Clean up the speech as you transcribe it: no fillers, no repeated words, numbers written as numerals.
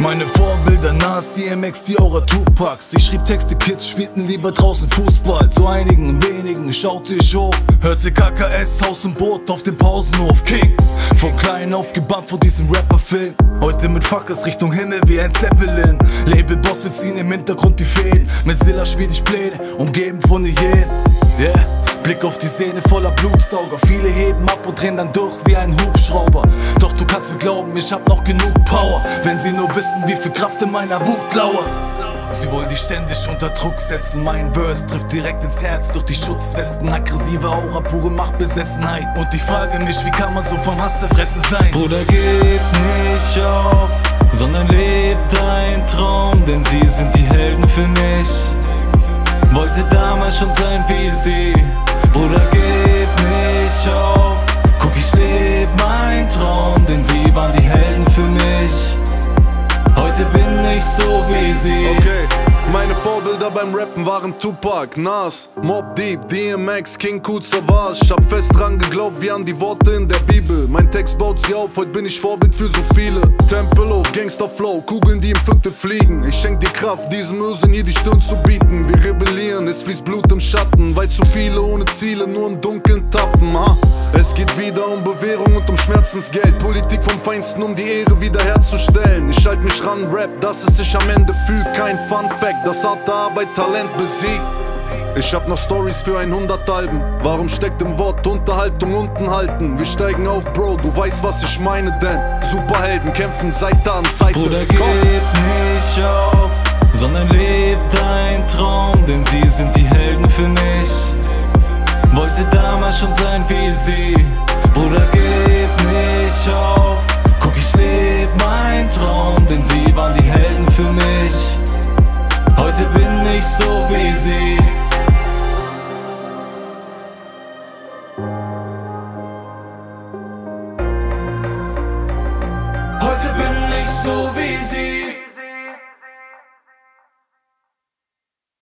Meine Vorbilder Nas, DMX, Diora, Tupac. Ich schrieb Texte, Kids spielten lieber draußen Fußball. Zu einigen wenigen schaute ich hoch, hörte KKS, Haus und Boot auf dem Pausenhof. King, von klein auf gebannt vor diesem Rapper-Film. Heute mit Fuckers Richtung Himmel wie ein Zeppelin. Labelbosse ziehen im Hintergrund die Fäden. Mit Silla schmied ich Pläne, umgeben von Hyänen. Yeah. Blick auf die Szene voller Blutsauger. Viele heben ab und drehen dann durch wie ein Hubschrauber. Doch du kannst mir glauben, ich hab noch genug Power. Wenn sie nur wissen, wie viel Kraft in meiner Wut lauert. Sie wollen dich ständig unter Druck setzen. Mein Verse trifft direkt ins Herz durch die Schutzwesten. Aggressive Aura, pure Machtbesessenheit. Und ich frage mich, wie kann man so vom Hass zerfressen sein? Bruder, gib nicht auf, sondern leb dein Traum. Denn sie sind die Helden für mich. Wollte damals schon sein wie sie. Bruder, gib nicht auf, guck, ich leb mein Traum, denn sie waren die Helden für mich. Heute bin ich so wie sie. Okay, meine Vorbilder beim Rappen waren Tupac, Nas, Mobb Deep, DMX, King Kool Savas. Ich hab fest dran geglaubt wie an die Worte in der Bibel. Mein Text baut sie auf, heute bin ich Vorbild für so viele. Tempelhof, Gangster Flow, Kugeln die im Viertel fliegen. Ich schenk dir Kraft, diesem Ösen hier die Stirn zu bieten. Wir rebellieren, es fließt Blut im Schatten, weil zu viele ohne Ziele nur im Dunkeln tappen. Es geht wieder um Bewährung und um Schmerzensgeld. Politik vom Feinsten, um die Ehre wiederherzustellen. Ich halt mich ran, Rap, dass es sich am Ende fügt. Kein Fun Fact, dass harte Arbeit Talent besiegt. Ich hab noch Stories für 100 Alben. Warum steckt im Wort Unterhaltung unten halten? Wir steigen auf, Bro, du weißt, was ich meine, denn Superhelden kämpfen Seite an Seite. Bruder, gib nicht auf, sondern leb dein Traum, denn sie sind die Helden für mich. Wollte damals schon sein wie sie. Bruder, gib nicht auf, guck, ich leb mein Traum, denn sie waren die Helden für mich. Heute bin ich so wie sie. Heute bin ich so wie